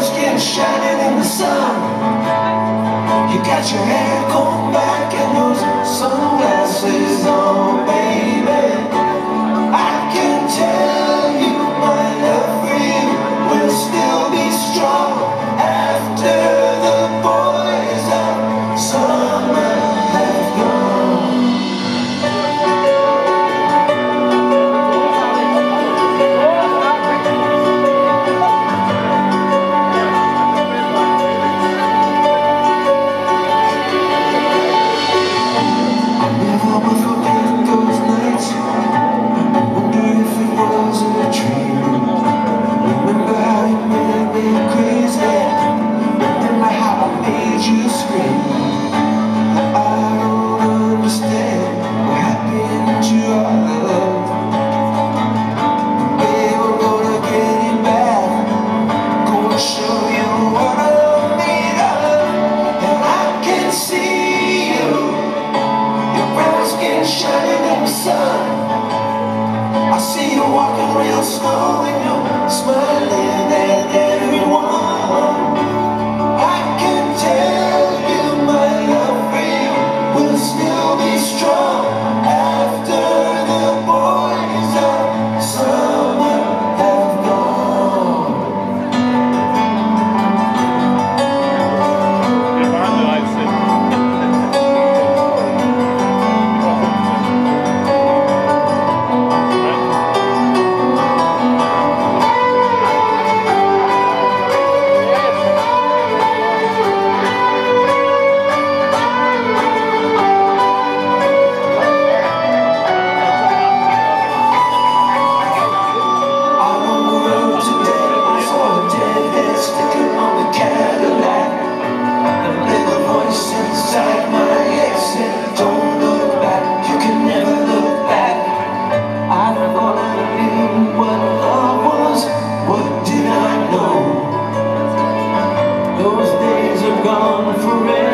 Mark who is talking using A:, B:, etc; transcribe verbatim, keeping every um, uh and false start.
A: brown skin shining in the sun. You got your hair combed back and those sunglasses on, baby. I can tell you my love for you will still be strong after the boys of summer have gone. Shining in the sun, I see you walking real slow and you're smiling at everyone. I can tell you my love for you will still be strong after the boys of summer have gone. Those days are gone forever.